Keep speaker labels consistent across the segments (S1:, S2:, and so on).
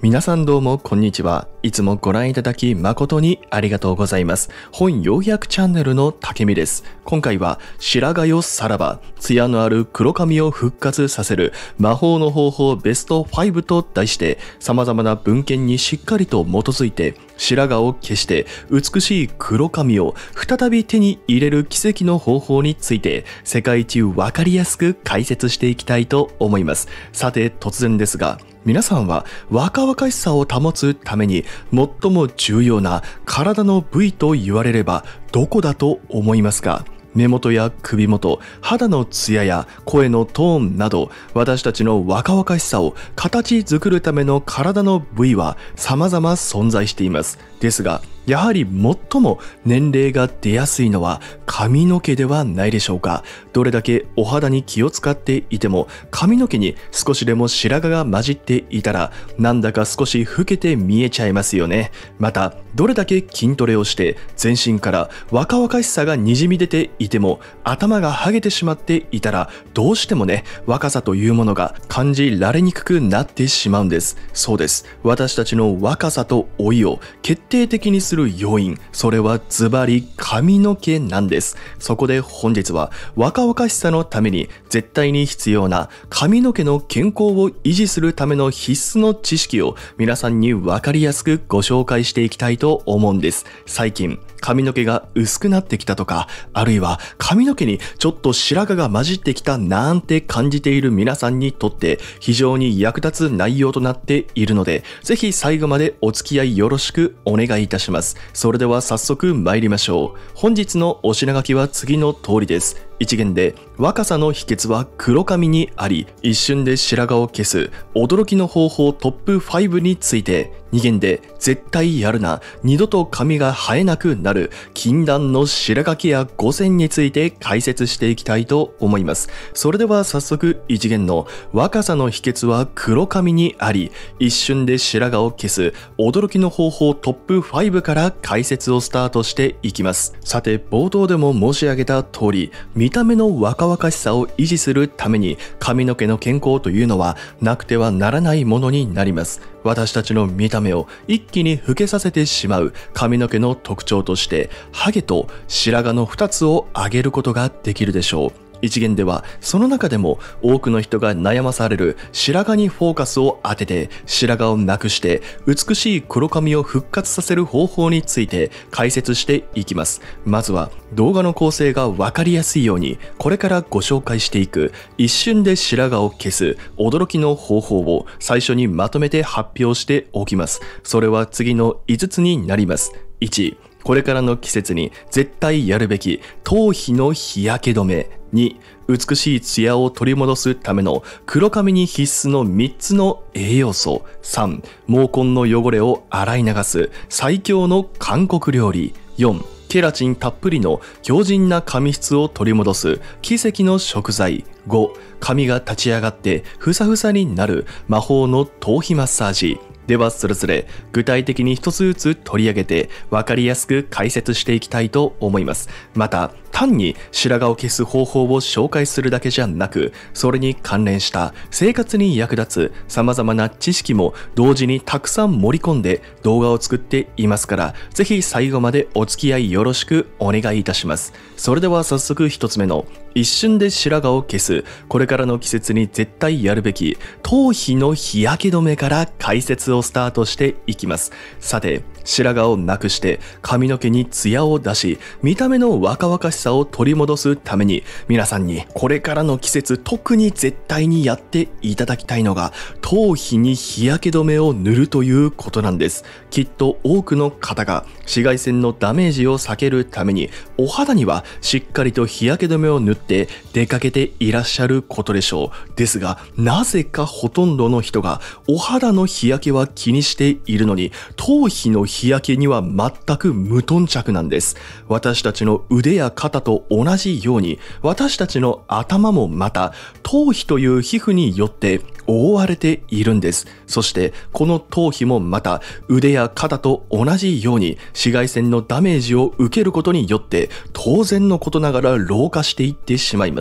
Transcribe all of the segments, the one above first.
S1: 皆さんどうもこんにちは。いつもご覧いただき誠にありがとうございます。本要約チャンネルの竹見です。今回は白髪よさらば、艶のある黒髪を復活させる魔法の方法ベスト5と題して様々な文献にしっかりと基づいて白髪を消して美しい黒髪を再び手に入れる奇跡の方法について世界一わかりやすく解説していきたいと思います。さて突然ですが、皆さんは若々しさを保つために最も重要な体の部位と言われればどこだと思いますか？目元や首元、肌のツヤや声のトーンなど私たちの若々しさを形作るための体の部位は様々存在しています。ですがやはり最も年齢が出やすいのは髪の毛ではないでしょうか。どれだけお肌に気を使っていても髪の毛に少しでも白髪が混じっていたらなんだか少し老けて見えちゃいますよね。またどれだけ筋トレをして全身から若々しさがにじみ出ていても頭がハゲてしまっていたらどうしてもね、若さというものが感じられにくくなってしまうんです。そうです。私たちの若さと老いを決定的にする要因、それはズバリ髪の毛なんです。そこで本日は若々しさのために絶対に必要な髪の毛の健康を維持するための必須の知識を皆さんに分かりやすくご紹介していきたいと思うんです。最近髪の毛が薄くなってきたとか、あるいは髪の毛にちょっと白髪が混じってきたなんて感じている皆さんにとって非常に役立つ内容となっているので、ぜひ最後までお付き合いよろしくお願いいたします。それでは早速参りましょう。本日のお品書きは次の通りです。1限で若さの秘訣は黒髪にあり、一瞬で白髪を消す驚きの方法トップ5について、2限で絶対やるな、二度と髪が生えなくなる禁断の白髪ケア5選について解説していきたいと思います。それでは早速1限の若さの秘訣は黒髪にあり、一瞬で白髪を消す驚きの方法トップ5から解説をスタートしていきます。さて冒頭でも申し上げた通り、見た目の若々しさを維持するために髪の毛の健康というのはなくてはならないものになります。私たちの見た目を一気に老けさせてしまう髪の毛の特徴としてハゲと白髪の2つを挙げることができるでしょう。一元ではその中でも多くの人が悩まされる白髪にフォーカスを当てて、白髪をなくして美しい黒髪を復活させる方法について解説していきます。まずは動画の構成が分かりやすいようにこれからご紹介していく一瞬で白髪を消す驚きの方法を最初にまとめて発表しておきます。それは次の5つになります。1、これからの季節に絶対やるべき頭皮の日焼け止め。2、美しいツヤを取り戻すための黒髪に必須の3つの栄養素。3、毛根の汚れを洗い流す最強の韓国料理。4、ケラチンたっぷりの強靭な髪質を取り戻す奇跡の食材。5、髪が立ち上がってふさふさになる魔法の頭皮マッサージ。ではそれぞれ具体的に一つずつ取り上げて分かりやすく解説していきたいと思います。また単に白髪を消す方法を紹介するだけじゃなく、それに関連した生活に役立つ様々な知識も同時にたくさん盛り込んで動画を作っていますから、ぜひ最後までお付き合いよろしくお願いいたします。それでは早速一つ目の一瞬で白髪を消すこれからの季節に絶対やるべき頭皮の日焼け止めから解説をスタートしていきます。さて白髪をなくして髪の毛にツヤを出し見た目の若々しさを取り戻すために、皆さんにこれからの季節特に絶対にやっていただきたいのが頭皮に日焼け止めを塗るということなんです。きっと多くの方が紫外線のダメージを避けるためにお肌にはしっかりと日焼け止めを塗って出かけていらっしゃることでしょう。ですがなぜかほとんどの人がお肌の日焼けは気にしているのに頭皮の日焼けには全く無頓着なんです。私たちの腕や肩と同じように私たちの頭もまた頭皮という皮膚によって覆われているんです。そしてこの頭皮もまた腕や肩と同じように紫外線のダメージを受けることによって当然のことながら老化していってしまいます。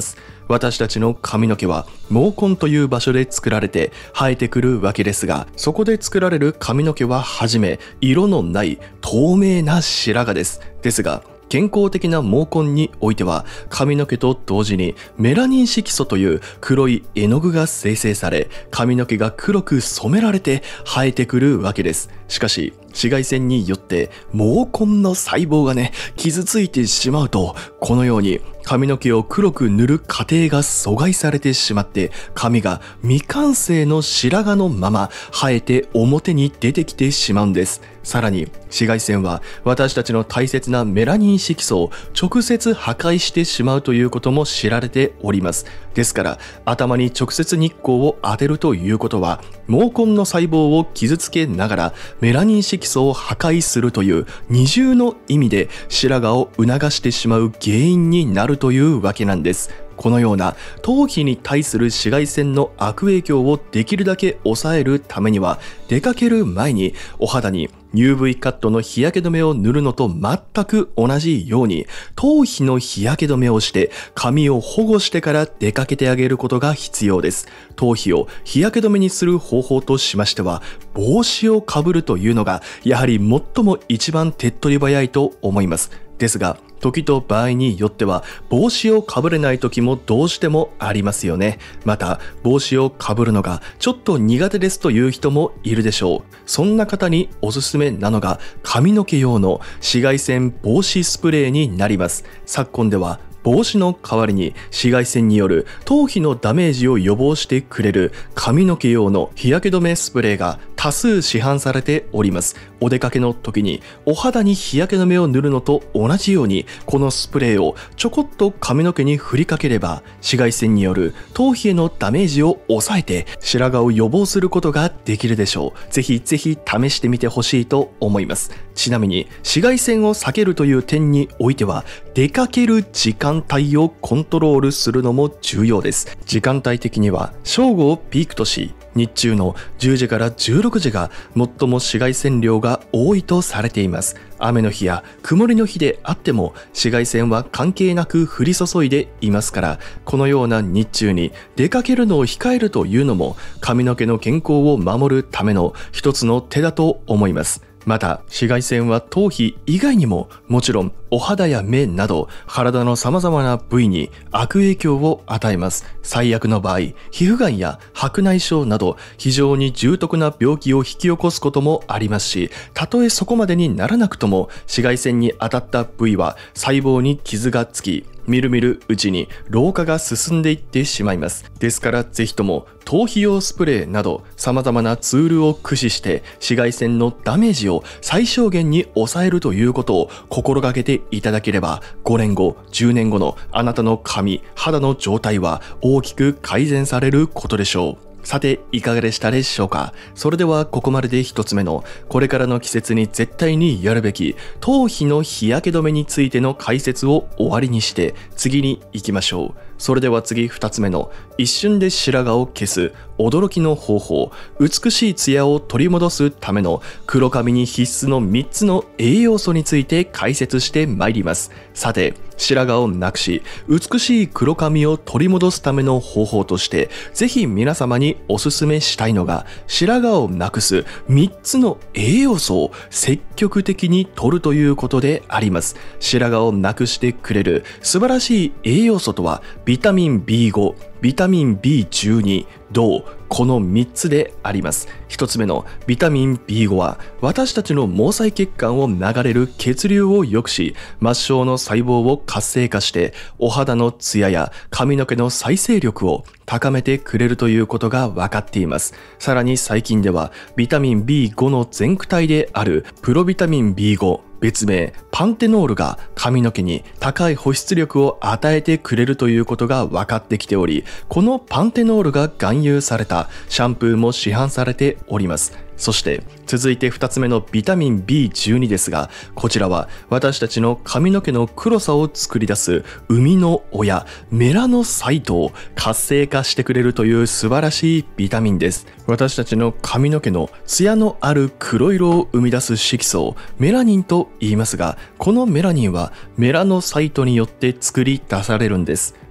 S1: 私たちの髪の毛は毛根という場所で作られて生えてくるわけですが、そこで作られる髪の毛ははじめ色のない透明な白髪です。ですが健康的な毛根においては髪の毛と同時にメラニン色素という黒い絵の具が生成され、髪の毛が黒く染められて生えてくるわけです。しかし紫外線によって毛根の細胞が傷ついてしまうと、このように髪の毛を黒く塗る過程が阻害されてしまって、髪が未完成の白髪のまま生えて表に出てきてしまうんです。さらに紫外線は私たちの大切なメラニン色素を直接破壊してしまうということも知られております。ですから頭に直接日光を当てるということは、毛根の細胞を傷つけながらメラニン色素を破壊するという二重の意味で白髪を促してしまう原因になるというわけなんです。このような頭皮に対する紫外線の悪影響をできるだけ抑えるためには、出かける前にお肌に UV カットの日焼け止めを塗るのと全く同じように、頭皮の日焼け止めをして髪を保護してから出かけてあげることが必要です。頭皮を日焼け止めにする方法としましては、帽子をかぶるというのがやはり最も一番手っ取り早いと思います。ですが時と場合によっては帽子をかぶれない時もどうしてもありますよね。また帽子をかぶるのがちょっと苦手ですという人もいるでしょう。そんな方におすすめなのが髪の毛用の紫外線防止スプレーになります。昨今では帽子の代わりに紫外線による頭皮のダメージを予防してくれる髪の毛用の日焼け止めスプレーが多数市販されております。お出かけの時にお肌に日焼け止めを塗るのと同じように、このスプレーをちょこっと髪の毛に振りかければ紫外線による頭皮へのダメージを抑えて白髪を予防することができるでしょう。ぜひぜひ試してみてほしいと思います。ちなみに紫外線を避けるという点においては、出かける時間帯をコントロールするのも重要です。時間帯的には正午をピークとし、日中の10時から16時が最も紫外線量が多いとされています。雨の日や曇りの日であっても紫外線は関係なく降り注いでいますから、このような日中に出かけるのを控えるというのも髪の毛の健康を守るための一つの手だと思います。また紫外線は頭皮以外にももちろんお肌や目など体の様々な部位に悪影響を与えます。最悪の場合、皮膚がんや白内障など非常に重篤な病気を引き起こすこともありますし、たとえそこまでにならなくとも紫外線に当たった部位は細胞に傷がつき、みるみるうちに老化が進んでいってしまいます。ですからぜひとも頭皮用スプレーなど様々なツールを駆使して紫外線のダメージを最小限に抑えるということを心がけていただければ、5年後、10年後のあなたの髪、肌の状態は大きく改善されることでしょう。さていかがでしたでしょうか。それではここまでで一つ目のこれからの季節に絶対にやるべき頭皮の日焼け止めについての解説を終わりにして次に行きましょう。それでは次2つ目の一瞬で白髪を消す驚きの方法、美しいツヤを取り戻すための黒髪に必須の3つの栄養素について解説してまいります。さて白髪をなくし美しい黒髪を取り戻すための方法としてぜひ皆様におすすめしたいのが、白髪をなくす3つの栄養素を積極的に摂るということであります。白髪をなくしてくれる素晴らしい栄養素とはビタミン B5、ビタミン B12、銅、この3つであります。1つ目のビタミン B5 は私たちの毛細血管を流れる血流を良くし、末梢の細胞を活性化してお肌のツヤや髪の毛の再生力を高めてくれるということが分かっています。さらに最近ではビタミン B5 の全躯体であるプロビタミン B5、別名パンテノールが髪の毛に高い保湿力を与えてくれるということが分かってきており、このパンテノールが含有されたシャンプーも市販されております。そして続いて2つ目のビタミン B12 ですが、こちらは私たちの髪の毛の黒さを作り出す生みの親メラノサイトを活性化してくれるという素晴らしいビタミンです。私たちの髪の毛のツヤのある黒色を生み出す色素をメラニンと言いますが、このメラニンはメラノサイトによって作り出されるんです。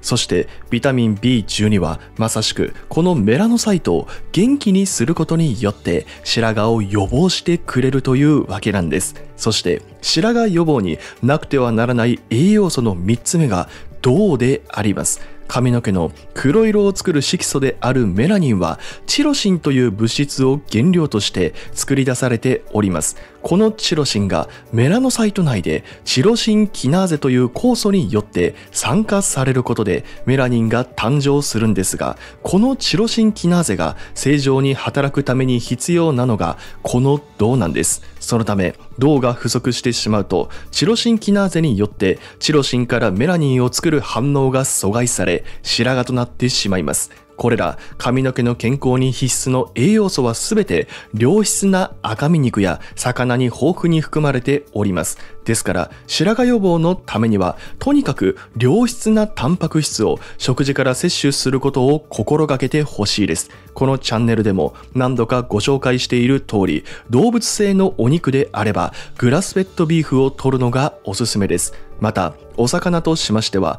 S1: そしてビタミン B12 はまさしくこのメラノサイトを元気にすることによって白髪を予防してくれるというわけなんです。そして白髪予防になくてはならない栄養素の3つ目が銅であります。髪の毛の黒色を作る色素であるメラニンはチロシンという物質を原料として作り出されております。このチロシンがメラノサイト内でチロシンキナーゼという酵素によって酸化されることでメラニンが誕生するんですが、このチロシンキナーゼが正常に働くために必要なのがこの銅なんです。そのため銅が不足してしまうとチロシンキナーゼによってチロシンからメラニンを作る反応が阻害され白髪となってしまいます。これら髪の毛の健康に必須の栄養素はすべて良質な赤身肉や魚に豊富に含まれております。ですから白髪予防のためにはとにかく良質なタンパク質を食事から摂取することを心がけてほしいです。このチャンネルでも何度かご紹介している通り、動物性のお肉であればグラスフェッドビーフを摂るのがおすすめです。またお魚としましては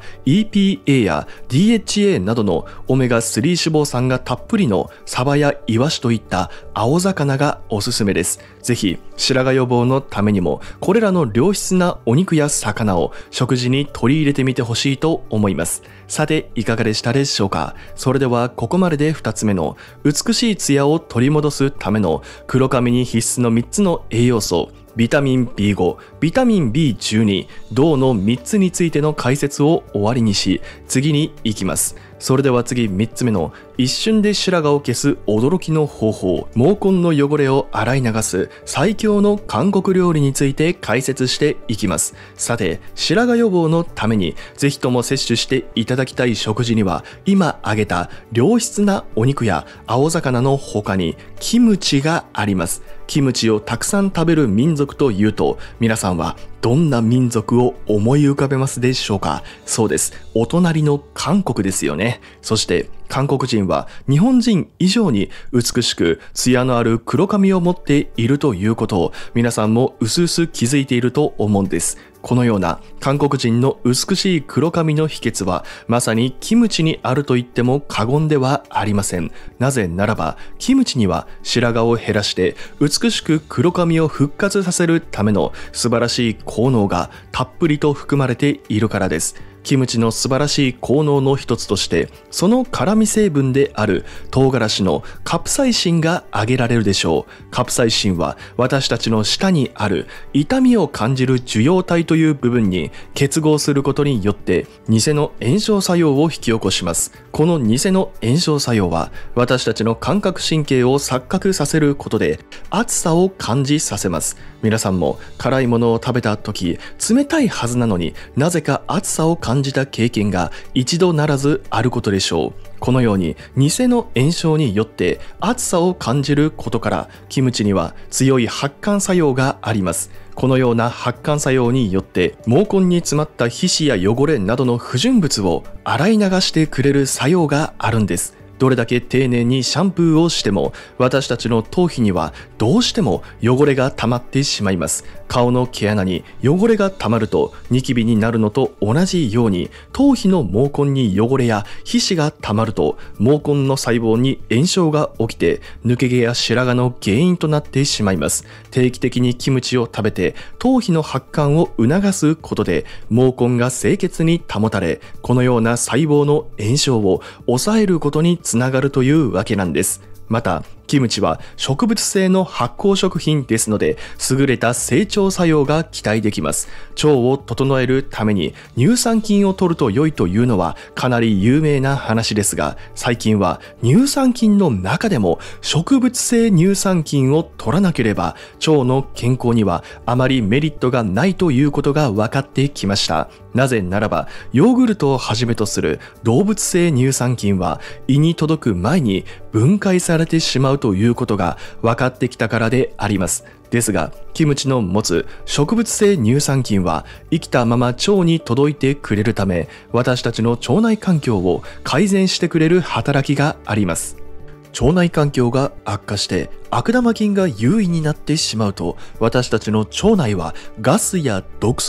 S1: EPA や DHA などのオメガ3脂肪酸がたっぷりのサバやイワシといった青魚がおすすめです。ぜひ白髪予防のためにもこれらの良質なお肉や魚を食事に取り入れてみてほしいと思います。さていかがでしたでしょうか。それではここまでで2つ目の美しいツヤを取り戻すための黒髪に必須の3つの栄養素、ビタミン B5、ビタミン B12、銅の3つについての解説を終わりにし、次に行きます。それでは次3つ目の一瞬で白髪を消す驚きの方法、毛根の汚れを洗い流す最強の韓国料理について解説していきます。さて白髪予防のためにぜひとも摂取していただきたい食事には今挙げた良質なお肉や青魚の他にキムチがあります。キムチをたくさん食べる民族というと皆さんはどんな民族を思い浮かべますでしょうか。そうです。お隣の韓国ですよね。そして韓国人は日本人以上に美しくツヤのある黒髪を持っているということを皆さんも薄々気づいていると思うんです。このような韓国人の美しい黒髪の秘訣はまさにキムチにあると言っても過言ではありません。なぜならばキムチには白髪を減らして美しく黒髪を復活させるための素晴らしい効能がたっぷりと含まれているからです。キムチの素晴らしい効能の一つとしてその辛味成分である唐辛子のカプサイシンが挙げられるでしょう。カプサイシンは私たちの舌にある痛みを感じる受容体という部分に結合することによって偽の炎症作用を引き起こします。この偽の炎症作用は私たちの感覚神経を錯覚させることで熱さを感じさせます。皆さんも辛いものを食べた時冷たいはずなのになぜか熱さを感じた経験が一度ならずあることでしょう。このように偽の炎症によって熱さを感じることからキムチには強い発汗作用があります。このような発汗作用によって毛根に詰まった皮脂や汚れなどの不純物を洗い流してくれる作用があるんです。どれだけ丁寧にシャンプーをしても私たちの頭皮にはどうしても汚れが溜まってしまいます。顔の毛穴に汚れが溜まるとニキビになるのと同じように頭皮の毛根に汚れや皮脂が溜まると毛根の細胞に炎症が起きて抜け毛や白髪の原因となってしまいます。定期的にキムチを食べて頭皮の発汗を促すことで毛根が清潔に保たれこのような細胞の炎症を抑えることにつながるというわけなんです。またキムチは植物性の発酵食品ですので優れた整腸作用が期待できます。腸を整えるために乳酸菌を摂ると良いというのはかなり有名な話ですが最近は乳酸菌の中でも植物性乳酸菌を摂らなければ腸の健康にはあまりメリットがないということが分かってきました。なぜならばヨーグルトをはじめとする動物性乳酸菌は胃に届く前に分解されてしまうということが分かってきたからであります。ですがキムチの持つ植物性乳酸菌は生きたまま腸に届いてくれるため私たちの腸内環境を改善してくれる働きがあります。腸内環境が悪化して悪玉菌が優位になってしまうと私たちの腸内はガスや毒素で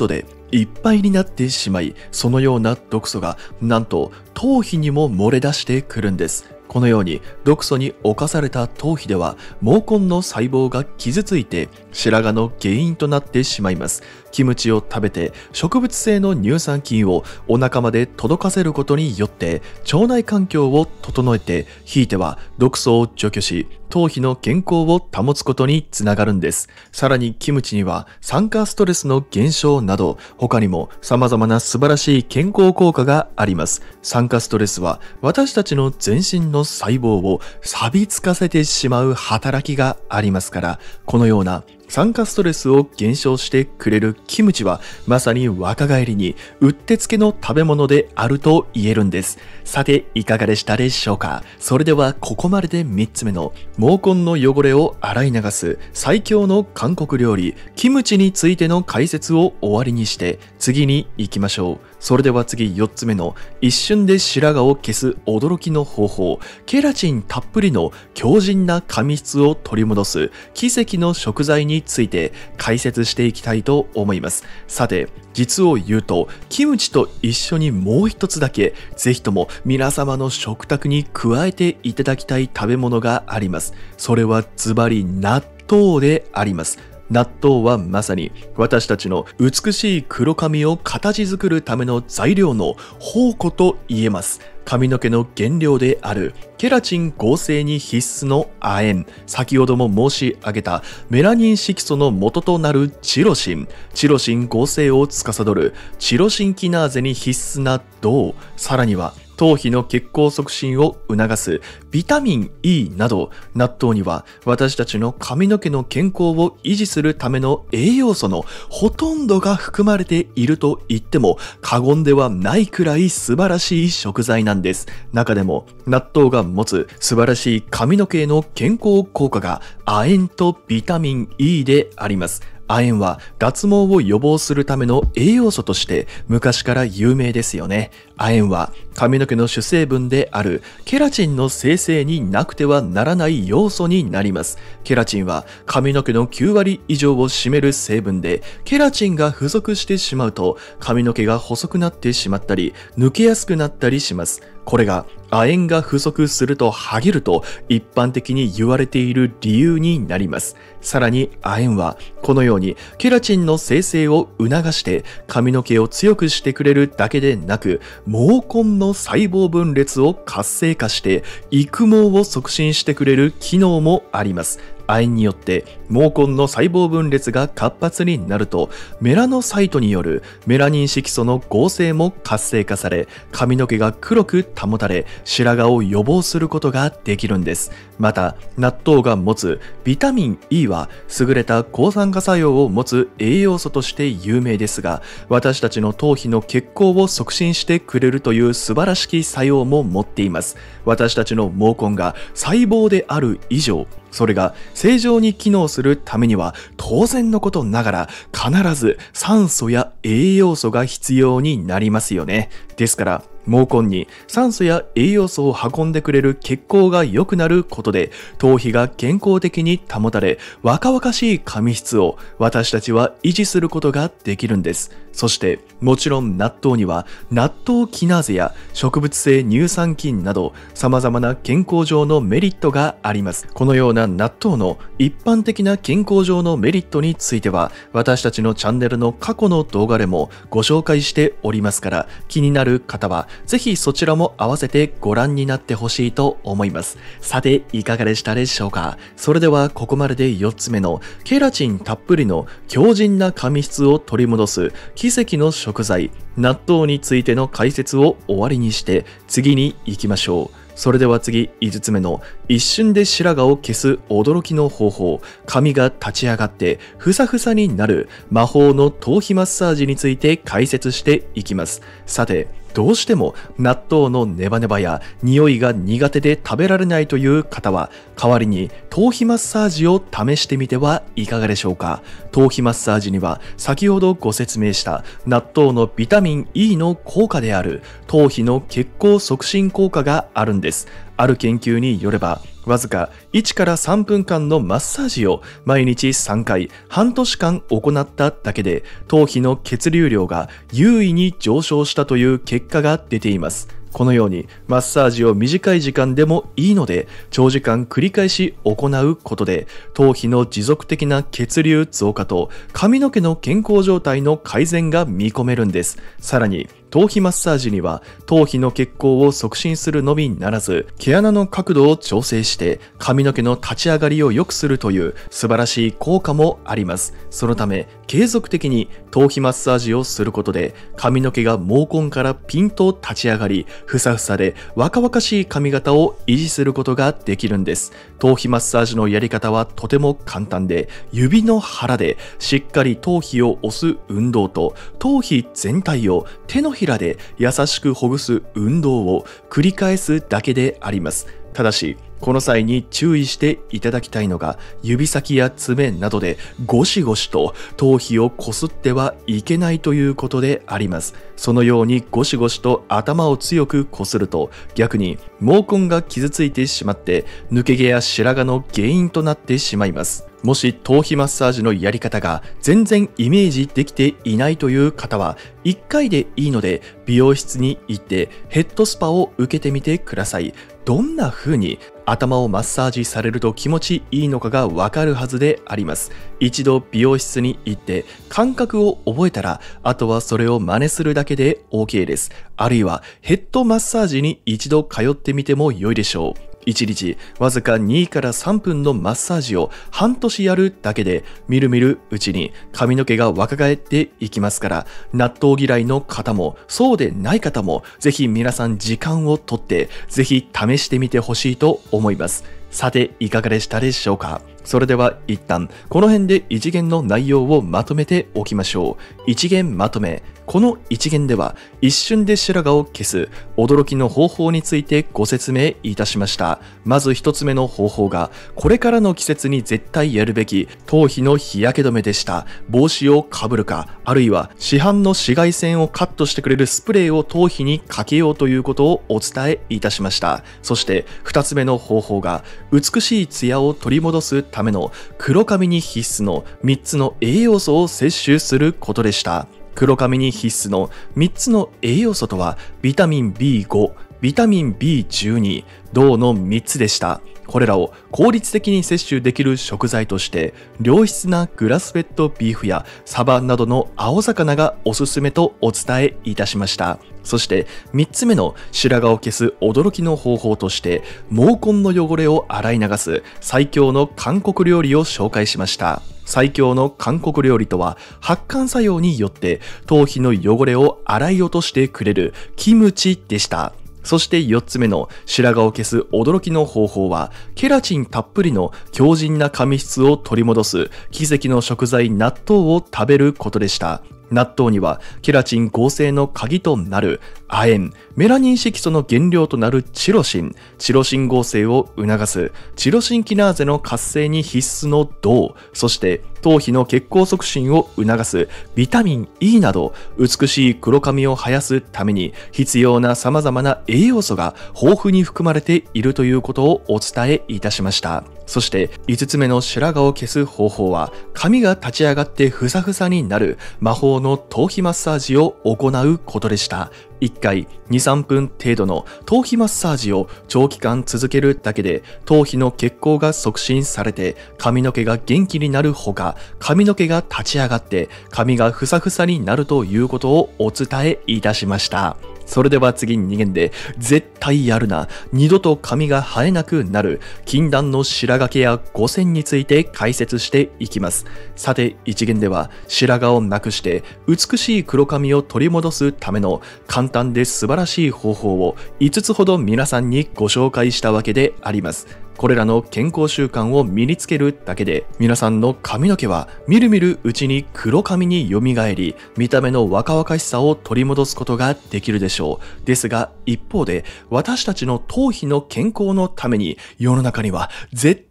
S1: いっぱいになってしまい、そのような毒素がなんと頭皮にも漏れ出してくるんです。このように毒素に侵された頭皮では毛根の細胞が傷ついて白髪の原因となってしまいます。キムチを食べて植物性の乳酸菌をお腹まで届かせることによって腸内環境を整えて、ひいては毒素を除去し頭皮の健康を保つことにつながるんです。さらにキムチには酸化ストレスの減少など他にも様々な素晴らしい健康効果があります。酸化ストレスは私たちの全身の細胞を錆びつかせてしまう働きがありますから、このような酸化ストレスを減少してくれるキムチはまさに若返りにうってつけの食べ物であると言えるんです。さていかがでしたでしょうか。それではここまでで3つ目の毛根の汚れを洗い流す最強の韓国料理キムチについての解説を終わりにして次に行きましょう。それでは次4つ目の一瞬で白髪を消す驚きの方法、ケラチンたっぷりの強靭な髪質を取り戻す奇跡の食材について解説していきたいと思います。さて実を言うとキムチと一緒にもう一つだけぜひとも皆様の食卓に加えていただきたい食べ物があります。それはズバリ納豆であります。納豆はまさに私たちの美しい黒髪を形作るための材料の宝庫と言えます。髪の毛の原料であるケラチン合成に必須の亜鉛、先ほども申し上げたメラニン色素の元となるチロシン合成を司るチロシンキナーゼに必須な銅、さらには頭皮の血行促進を促すビタミン E など、納豆には私たちの髪の毛の健康を維持するための栄養素のほとんどが含まれていると言っても過言ではないくらい素晴らしい食材なんです。中でも納豆が持つ素晴らしい髪の毛への健康効果が亜鉛とビタミン E であります。亜鉛は脱毛を予防するための栄養素として昔から有名ですよね。亜鉛は髪の毛の主成分であるケラチンの生成になくてはならない要素になります。ケラチンは髪の毛の9割以上を占める成分で、ケラチンが不足してしまうと髪の毛が細くなってしまったり抜けやすくなったりします。これが亜鉛が不足するとハゲると一般的に言われている理由になります。さらに亜鉛はこのようにケラチンの生成を促して髪の毛を強くしてくれるだけでなく、毛根の細胞分裂を活性化して育毛を促進してくれる機能もあります。亜鉛によって毛根の細胞分裂が活発になるとメラノサイトによるメラニン色素の合成も活性化され、髪の毛が黒く保たれ白髪を予防することができるんです。また納豆が持つビタミン E は優れた抗酸化作用を持つ栄養素として有名ですが、私たちの頭皮の血行を促進してくれるという素晴らしき作用も持っています。私たちの毛根が細胞である以上、それが正常に機能するためには当然のことながら必ず酸素や栄養素が必要になりますよね。ですから毛根に酸素や栄養素を運んでくれる血行が良くなることで頭皮が健康的に保たれ、若々しい髪質を私たちは維持することができるんです。そしてもちろん納豆には納豆キナーゼや植物性乳酸菌など様々な健康上のメリットがあります。このような納豆の一般的な健康上のメリットについては私たちのチャンネルの過去の動画でもご紹介しておりますから、気になる方はぜひそちらも合わせてご覧になってほしいと思います。さていかがでしたでしょうか。それではここまでで4つ目のケラチンたっぷりの強靭な髪質を取り戻す奇跡の食材納豆についての解説を終わりにして次に行きましょう。それでは次5つ目の一瞬で白髪を消す驚きの方法、髪が立ち上がってふさふさになる魔法の頭皮マッサージについて解説していきます。さてどうしても納豆のネバネバや匂いが苦手で食べられないという方は代わりに頭皮マッサージを試してみてはいかがでしょうか。頭皮マッサージには先ほどご説明した納豆のビタミン E の効果である頭皮の血行促進効果があるんです。ある研究によればわずか1から3分間のマッサージを毎日3回半年間行っただけで頭皮の血流量が優位に上昇したという結果が出ています。このようにマッサージを短い時間でもいいので長時間繰り返し行うことで頭皮の持続的な血流増加と髪の毛の健康状態の改善が見込めるんです。さらに頭皮マッサージには頭皮の血行を促進するのみならず毛穴の角度を調整して髪の毛の立ち上がりを良くするという素晴らしい効果もあります。そのため継続的に頭皮マッサージをすることで髪の毛が毛根からピンと立ち上がりふさふさで若々しい髪型を維持することができるんです。頭皮マッサージのやり方はとても簡単で指の腹でしっかり頭皮を押す運動と頭皮全体を手のひらで優しくほぐす運動を繰り返すだけであります。ただしこの際に注意していただきたいのが指先や爪などでゴシゴシと頭皮をこすってはいけないということであります。そのようにゴシゴシと頭を強くこすると逆に毛根が傷ついてしまって抜け毛や白髪の原因となってしまいます。もし頭皮マッサージのやり方が全然イメージできていないという方は1回でいいので美容室に行ってヘッドスパを受けてみてください。どんな風に頭をマッサージされると気持ちいいのかがわかるはずであります。一度美容室に行って感覚を覚えたらあとはそれを真似するだけで OK です。あるいはヘッドマッサージに一度通ってみても良いでしょう。1日わずか2から3分のマッサージを半年やるだけでみるみるうちに髪の毛が若返っていきますから、納豆嫌いの方もそうでない方もぜひ皆さん時間をとってぜひ試してみてほしいと思います。さていかがでしたでしょうか。それでは一旦この辺で一元の内容をまとめておきましょう。一元まとめ。この一元では一瞬で白髪を消す驚きの方法についてご説明いたしました。まず一つ目の方法がこれからの季節に絶対やるべき頭皮の日焼け止めでした。帽子をかぶるかあるいは市販の紫外線をカットしてくれるスプレーを頭皮にかけようということをお伝えいたしました。そして二つ目の方法が美しいツヤを取り戻すための黒髪に必須の3つの栄養素を摂取することでした。黒髪に必須の3つの栄養素とはビタミン B5、ビタミン B12、銅の3つでした。これらを効率的に摂取できる食材として良質なグラスフェッドビーフやサバなどの青魚がおすすめとお伝えいたしました。そして3つ目の白髪を消す驚きの方法として毛根の汚れを洗い流す最強の韓国料理を紹介しました。最強の韓国料理とは発汗作用によって頭皮の汚れを洗い落としてくれるキムチでした。そして4つ目の白髪を消す驚きの方法はケラチンたっぷりの強靭な髪質を取り戻す奇跡の食材納豆を食べることでした。納豆にはケラチン合成の鍵となる亜鉛、メラニン色素の原料となるチロシン合成を促すチロシンキナーゼの活性に必須の銅、そして頭皮の血行促進を促すビタミン E など美しい黒髪を生やすために必要な様々な栄養素が豊富に含まれているということをお伝えいたしました。そして5つ目の白髪を消す方法は髪が立ち上がってふさふさになる魔法の頭皮マッサージを行うことでした。1回 2,3 分程度の頭皮マッサージを長期間続けるだけで頭皮の血行が促進されて髪の毛が元気になるほか髪の毛が立ち上がって髪がふさふさになるということをお伝えいたしました。それでは次2限で絶対やるな、二度と髪が生えなくなる禁断の白髪ケア5選について解説していきます。さて1限では白髪をなくして美しい黒髪を取り戻すための簡単で素晴らしい方法を5つほど皆さんにご紹介したわけであります。これらの健康習慣を身につけるだけで皆さんの髪の毛はみるみるうちに黒髪に蘇り見た目の若々しさを取り戻すことができるでしょう。ですが一方で私たちの頭皮の健康のために世の中には絶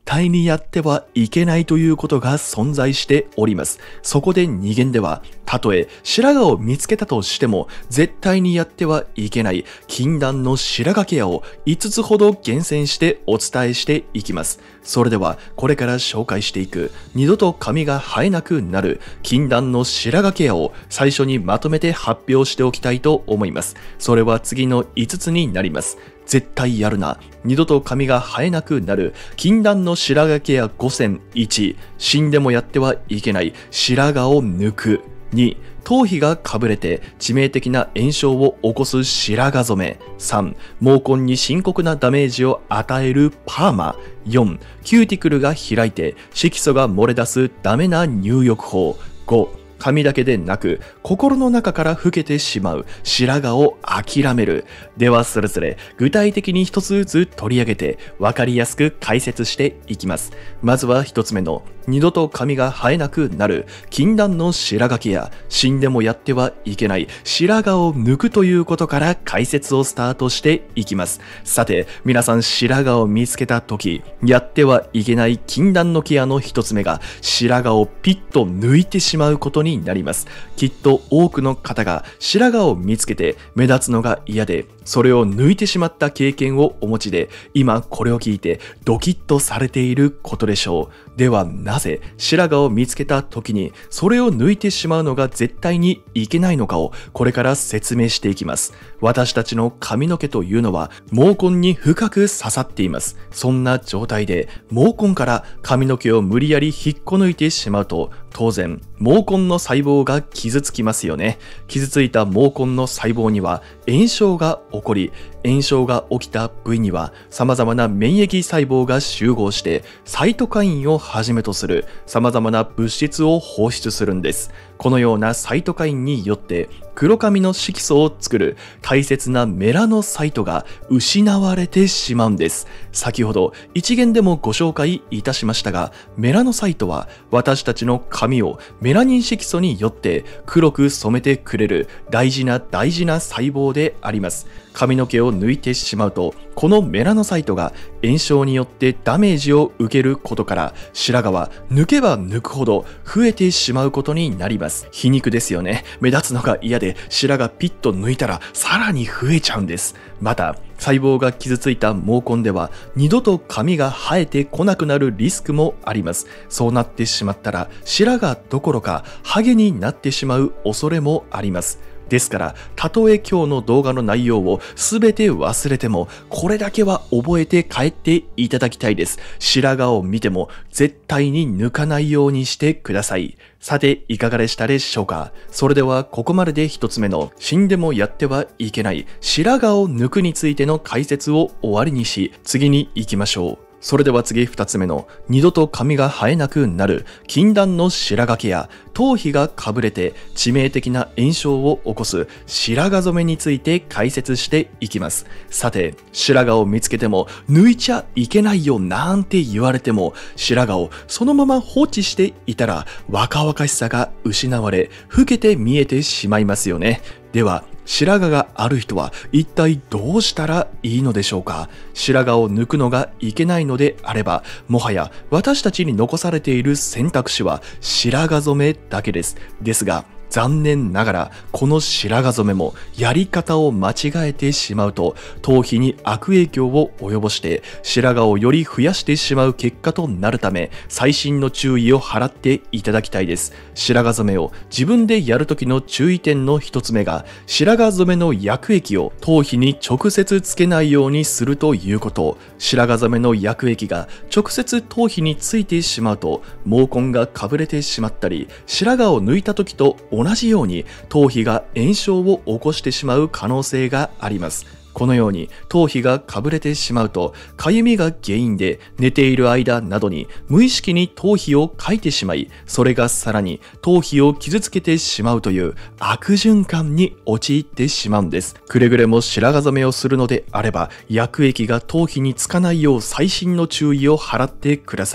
S1: 対にやってはいけないということが存在しております。そこで2限では、たとえ白髪を見つけたとしても、絶対にやってはいけない禁断の白髪ケアを5つほど厳選してお伝えしていきます。それでは、これから紹介していく、二度と髪が生えなくなる禁断の白髪ケアを最初にまとめて発表しておきたいと思います。それは次の5つになります。絶対やるな。二度と髪が生えなくなる禁断の白髪ケア5選。1、死んでもやってはいけない白髪を抜く。2、頭皮がかぶれて致命的な炎症を起こす白髪染め。3、毛根に深刻なダメージを与えるパーマ。4、キューティクルが開いて色素が漏れ出すダメな入浴法。5、髪だけでなく心の中から老けてしまう白髪を諦める。ではそれぞれ具体的に一つずつ取り上げて分かりやすく解説していきます。まずは一つ目の二度と髪が生えなくなる禁断の白髪ケア、死んでもやってはいけない白髪を抜くということから解説をスタートしていきます。さて皆さん、白髪を見つけた時やってはいけない禁断のケアの一つ目が白髪をピッと抜いてしまうことになります。きっと多くの方が白髪を見つけて目立つのが嫌でそれを抜いてしまった経験をお持ちで、今これを聞いてドキッとされていることでしょう。ではなぜ白髪を見つけた時にそれを抜いてしまうのが絶対にいけないのかをこれから説明していきます。私たちの髪の毛というのは毛根に深く刺さっています。そんな状態で毛根から髪の毛を無理やり引っこ抜いてしまうと、当然毛根の細胞が傷つきますよね。傷ついた毛根の細胞には炎症が起こり、炎症が起きた部位には様々な免疫細胞が集合してサイトカインをはじめとする様々な物質を放出するんです。このようなサイトカインによって黒髪の色素を作る大切なメラノサイトが失われてしまうんです。先ほど一元でもご紹介いたしましたが、メラノサイトは私たちの髪をメラニン色素によって黒く染めてくれる大事な細胞であります。髪の毛を抜いてしまうと、このメラノサイトが炎症によってダメージを受けることから、白髪は抜けば抜くほど増えてしまうことになります。皮肉ですよね。目立つのが嫌で白髪ピッと抜いたらさらに増えちゃうんです。また細胞が傷ついた毛根では二度と髪が生えてこなくなるリスクもあります。そうなってしまったら白髪どころかハゲになってしまう恐れもあります。ですから、たとえ今日の動画の内容を全て忘れても、これだけは覚えて帰っていただきたいです。白髪を見ても絶対に抜かないようにしてください。さて、いかがでしたでしょうか。それではここまでで一つ目の死んでもやってはいけない白髪を抜くについての解説を終わりにし、次に行きましょう。それでは次2つ目の二度と髪が生えなくなる禁断の白髪ケア、頭皮がかぶれて致命的な炎症を起こす白髪染めについて解説していきます。さて、白髪を見つけても抜いちゃいけないよなんて言われても、白髪をそのまま放置していたら若々しさが失われ老けて見えてしまいますよね。では白髪がある人は一体どうしたらいいのでしょうか。白髪を抜くのがいけないのであれば、もはや私たちに残されている選択肢は白髪染めだけです。ですが残念ながらこの白髪染めもやり方を間違えてしまうと頭皮に悪影響を及ぼして白髪をより増やしてしまう結果となるため、細心の注意を払っていただきたいです。白髪染めを自分でやるときの注意点の一つ目が、白髪染めの薬液を頭皮に直接つけないようにするということ。白髪染めの薬液が直接頭皮についてしまうと毛根がかぶれてしまったり、白髪を抜いた時と同じように頭皮が炎症を起こしてしまう可能性があります。このように頭皮がかぶれてしまうと、かゆみが原因で寝ている間などに無意識に頭皮をかいてしまい、それがさらに頭皮を傷つけてしまうという悪循環に陥ってしまうんです。くれぐれも白髪染めをするのであれば、薬液が頭皮につかないよう細心の注意を払ってください。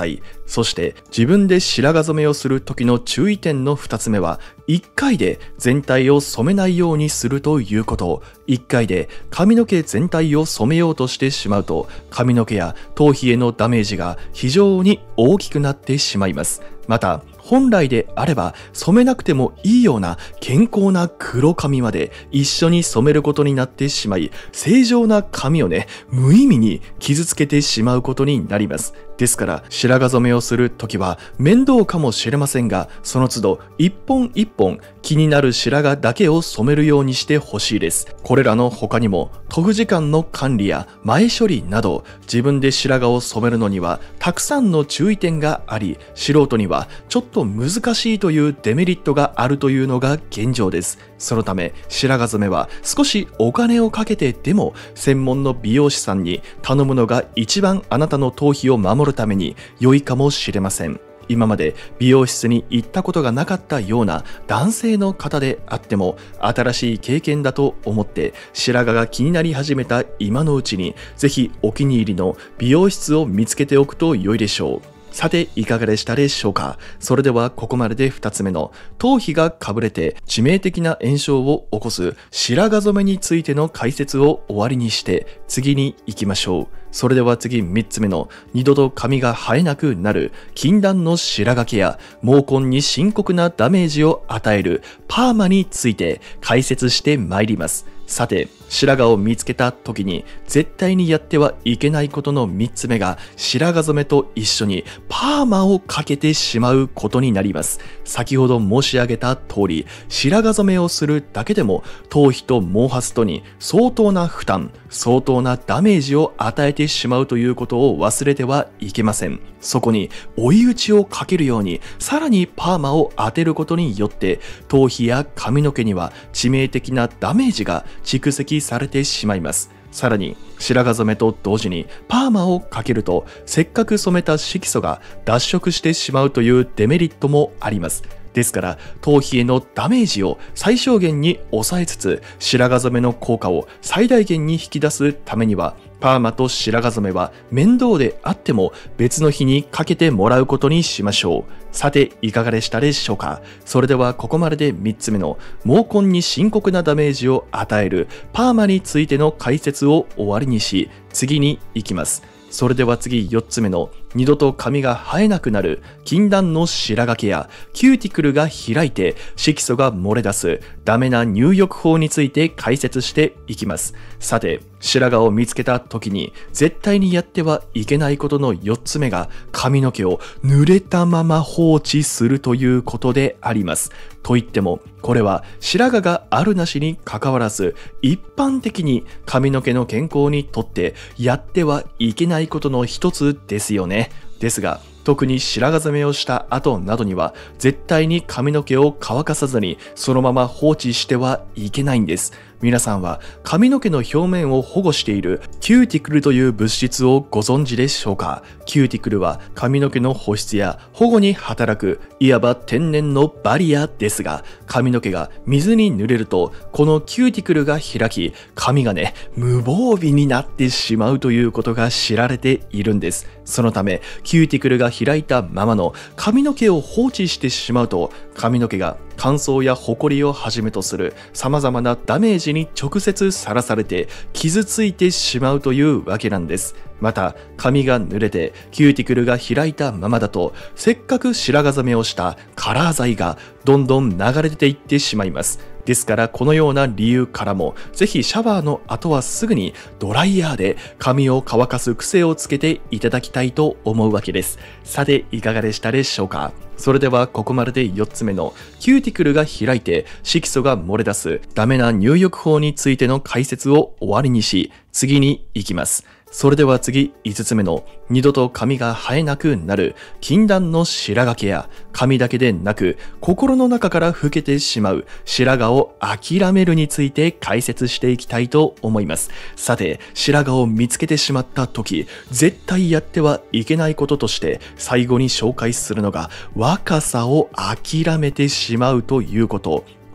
S1: そして自分で白髪染めをする時の注意点の2つ目は、1回で全体を染めないようにするということ。1回で髪の毛全体を染めようとしてしまうと、髪の毛や頭皮へのダメージが非常に大きくなってしまいます。また、本来であれば染めなくてもいいような健康な黒髪まで一緒に染めることになってしまい、正常な髪を無意味に傷つけてしまうことになります。ですから白髪染めをするときは面倒かもしれませんが、その都度一本一本気になる白髪だけを染めるようにしてほしいです。これらの他にも塗布時間の管理や前処理など、自分で白髪を染めるのにはたくさんの注意点があり、素人にはちょっと難しいというデメリットがあるというのが現状です。そのため白髪染めは少しお金をかけてでも専門の美容師さんに頼むのが一番あなたの頭皮を守るために良いかもしれません。今まで美容室に行ったことがなかったような男性の方であっても、新しい経験だと思って白髪が気になり始めた今のうちに、ぜひお気に入りの美容室を見つけておくと良いでしょう。さていかがでしたでしょうか。それではここまでで2つ目の頭皮がかぶれて致命的な炎症を起こす白髪染めについての解説を終わりにして、次に行きましょう。それでは次3つ目の二度と髪が生えなくなる禁断の白髪ケア、毛根に深刻なダメージを与えるパーマについて解説してまいります。さて、白髪を見つけた時に絶対にやってはいけないことの3つ目が、白髪染めと一緒にパーマをかけてしまうことになります。先ほど申し上げた通り、白髪染めをするだけでも頭皮と毛髪とに相当な負担、相当なダメージを与えてしまうということを忘れてはいけません。そこに追い打ちをかけるように、さらにパーマを当てることによって頭皮や髪の毛には致命的なダメージが蓄積されてしまいます。さらに白髪染めと同時にパーマをかけると、せっかく染めた色素が脱色してしまうというデメリットもあります。ですから頭皮へのダメージを最小限に抑えつつ、白髪染めの効果を最大限に引き出すためには、パーマと白髪染めは面倒であっても別の日にかけてもらうことにしましょう。さていかがでしたでしょうか。それではここまでで3つ目の毛根に深刻なダメージを与えるパーマについての解説を終わりにし、次に行きます。それでは次4つ目の二度と髪が生えなくなる禁断の白髪ケア、キューティクルが開いて色素が漏れ出すダメな入浴法について解説していきます。さて、白髪を見つけた時に絶対にやってはいけないことの4つ目が、髪の毛を濡れたまま放置するということであります。と言ってもこれは白髪があるなしにかかわらず、一般的に髪の毛の健康にとってやってはいけないことの一つですよね。ですが特に白髪染めをした後などには絶対に髪の毛を乾かさずにそのまま放置してはいけないんです。皆さんは髪の毛の表面を保護しているキューティクルという物質をご存知でしょうか。キューティクルは髪の毛の保湿や保護に働くいわば天然のバリアですが、髪の毛が水に濡れるとこのキューティクルが開き、髪が無防備になってしまうということが知られているんです。そのためキューティクルが開いたままの髪の毛を放置してしまうと、髪の毛が乾燥やホコリをはじめとする様々なダメージに直接さらされて傷ついてしまうというわけなんです。また髪が濡れてキューティクルが開いたままだと、せっかく白髪染めをしたカラー剤がどんどん流れていってしまいます。ですからこのような理由からも、ぜひシャワーの後はすぐにドライヤーで髪を乾かす癖をつけていただきたいと思うわけです。さていかがでしたでしょうか。それではここまでで4つ目のキューティクルが開いて色素が漏れ出すダメな入浴法についての解説を終わりにし、次に行きます。それでは次5つ目の二度と髪が生えなくなる禁断の白髪ケア、髪だけでなく心の中から老けてしまう白髪を諦めるについて解説していきたいと思います。さて、白髪を見つけてしまった時絶対やってはいけないこととして最後に紹介するのが、若さを諦めてしまうということ。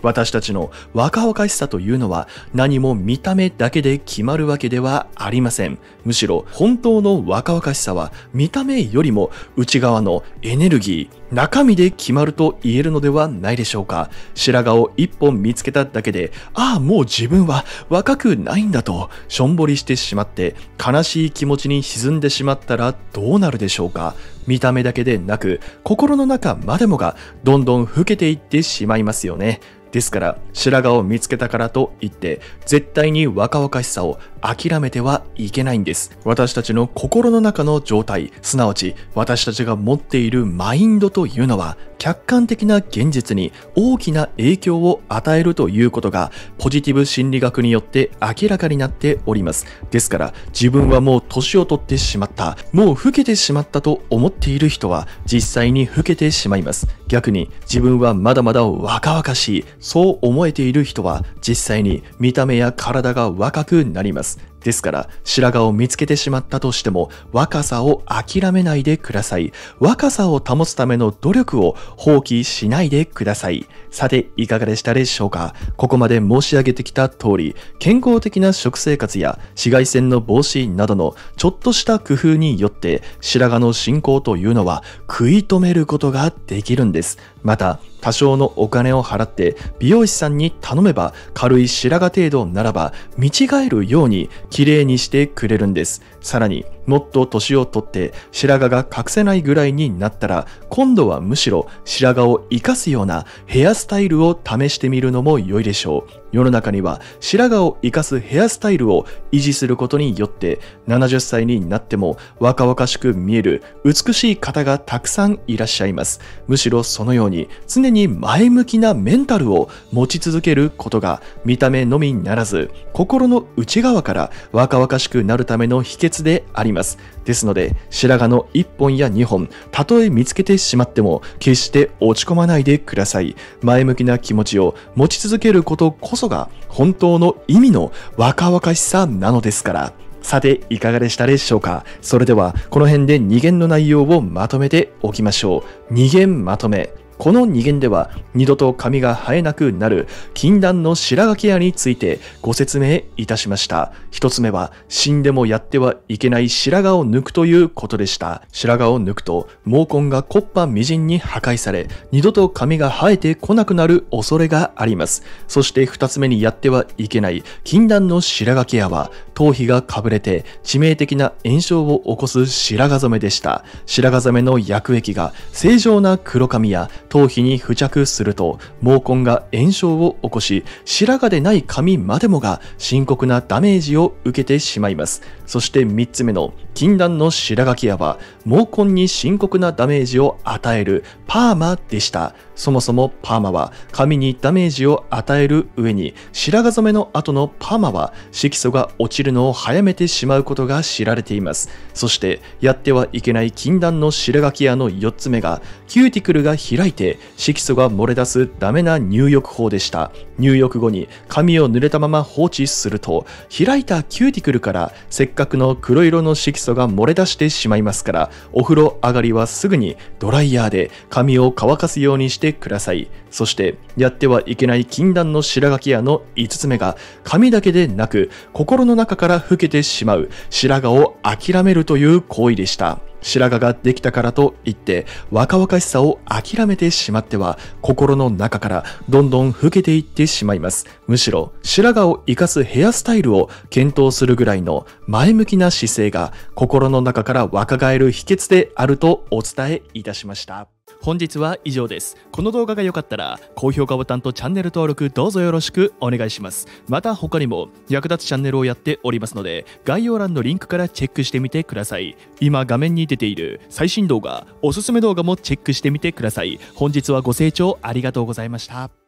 S1: 私たちの若々しさというのは何も見た目だけで決まるわけではありません。むしろ本当の若々しさは見た目よりも内側のエネルギー、中身で決まると言えるのではないでしょうか。白髪を一本見つけただけで、ああもう自分は若くないんだとしょんぼりしてしまって悲しい気持ちに沈んでしまったらどうなるでしょうか。見た目だけでなく心の中までもがどんどん老けていってしまいますよね。ですから白髪を見つけたからといって絶対に若々しさを諦めてはいけないんです。私たちの心の中の状態、すなわち私たちが持っているマインドというのは客観的な現実に大きな影響を与えるということがポジティブ心理学によって明らかになっております。ですから自分はもう年を取ってしまった、もう老けてしまったと思っている人は実際に老けてしまいます。逆に自分はまだまだ若々しい、そう思えている人は実際に見た目や体が若くなります。ですから白髪を見つけてしまったとしても若さを諦めないでください。若さを保つための努力を放棄しないでください。さていかがでしたでしょうか。ここまで申し上げてきた通り、健康的な食生活や紫外線の防止などのちょっとした工夫によって白髪の進行というのは食い止めることができるんです。また多少のお金を払って美容師さんに頼めば軽い白髪程度ならば見違えるように綺麗にしてくれるんです。さらにもっと年をとって白髪が隠せないぐらいになったら今度はむしろ白髪を生かすようなヘアスタイルを試してみるのも良いでしょう。世の中には白髪を生かすヘアスタイルを維持することによって70歳になっても若々しく見える美しい方がたくさんいらっしゃいます。むしろそのように常に前向きなメンタルを持ち続けることが見た目のみならず心の内側から若々しくなるための秘訣であります。ですので白髪の1本や2本たとえ見つけてしまっても決して落ち込まないでください。前向きな気持ちを持ち続けることこそが本当の意味の若々しさなのですから。さていかがでしたでしょうか。それではこの辺で2限の内容をまとめておきましょう。2限まとめ。この2限では二度と髪が生えなくなる禁断の白髪ケアについてご説明いたしました。一つ目は死んでもやってはいけない白髪を抜くということでした。白髪を抜くと毛根が木っ端みじんに破壊され二度と髪が生えてこなくなる恐れがあります。そして二つ目にやってはいけない禁断の白髪ケアは頭皮がかぶれて致命的な炎症を起こす白髪染めでした。白髪染めの薬液が正常な黒髪や頭皮に付着すると毛根が炎症を起こし白髪でない髪までもが深刻なダメージを受けてしまいます。そして3つ目の禁断の白髪ケアは毛根に深刻なダメージを与えるパーマでした。そもそもパーマは髪にダメージを与える上に白髪染めの後のパーマは色素が落ちるのを早めてしまうことが知られています。そしてやってはいけない禁断の白髪ケアの4つ目がキューティクルが開いて色素が漏れ出すダメな入浴法でした。入浴後に髪を濡れたまま放置すると開いたキューティクルからせっかくの黒色の色素が漏れ出してしまいますから、お風呂上がりはすぐにドライヤーで髪を乾かすようにしてください。そしてやってはいけない禁断の白髪ケアの5つ目が髪だけでなく心の中から老けてしまう白髪を諦めるという行為でした。白髪ができたからといって若々しさを諦めてしまっては心の中からどんどん老けていってしまいます。むしろ白髪を生かすヘアスタイルを検討するぐらいの前向きな姿勢が心の中から若返る秘訣であるとお伝えいたしました。本日は以上です。この動画が良かったら高評価ボタンとチャンネル登録どうぞよろしくお願いします。また他にも役立つチャンネルをやっておりますので概要欄のリンクからチェックしてみてください。今画面に出ている最新動画、おすすめ動画もチェックしてみてください。本日はご清聴ありがとうございました。